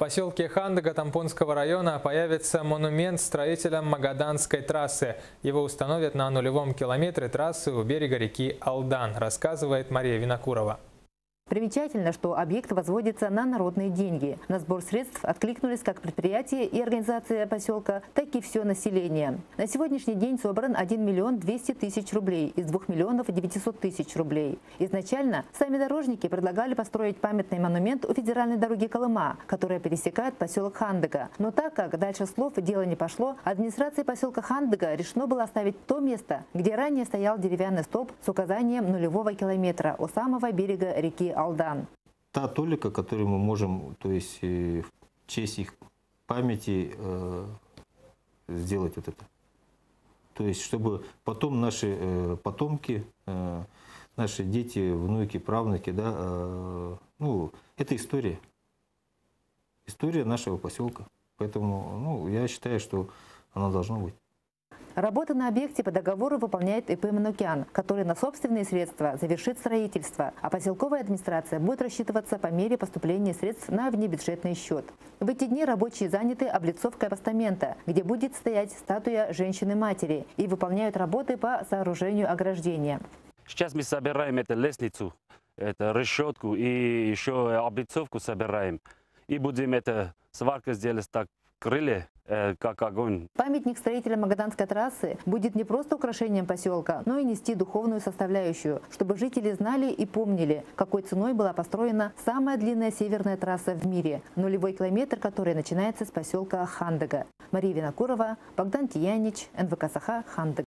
поселке Хандыга Тампонского района появится монумент строителям Магаданской трассы. Его установят на нулевом километре трассы у берега реки Алдан, рассказывает Мария Винокурова. Примечательно, что объект возводится на народные деньги. На сбор средств откликнулись как предприятия и организация поселка, так и все население. На сегодняшний день собран 1 миллион 200 тысяч рублей из 2 миллионов 900 тысяч рублей. Изначально сами дорожники предлагали построить памятный монумент у федеральной дороги Колыма, которая пересекает поселок Хандыга. Но так как дальше слов и дело не пошло, администрации поселка Хандыга решено было оставить то место, где ранее стоял деревянный столб с указанием нулевого километра у самого берега реки Алдан. Та толика, которую мы можем, то есть в честь их памяти сделать вот это. То есть, чтобы потом наши потомки, наши дети, внуки, правнуки, да, ну, это история. История нашего поселка. Поэтому, ну, я считаю, что она должна быть. Работы на объекте по договору выполняет ИП «Манукян», который на собственные средства завершит строительство, а поселковая администрация будет рассчитываться по мере поступления средств на внебюджетный счет. В эти дни рабочие заняты облицовкой постамента, где будет стоять статуя женщины-матери, и выполняют работы по сооружению ограждения. Сейчас мы собираем эту лестницу, эту решетку и еще облицовку собираем. И будем это сварка сделать так, крылья, как огонь. Памятник строителям Магаданской трассы будет не просто украшением поселка, но и нести духовную составляющую, чтобы жители знали и помнили, какой ценой была построена самая длинная северная трасса в мире, нулевой километр, который начинается с поселка Хандыга. Мария Винокурова, Богдан Тиянич, НВК Саха, Хандыга.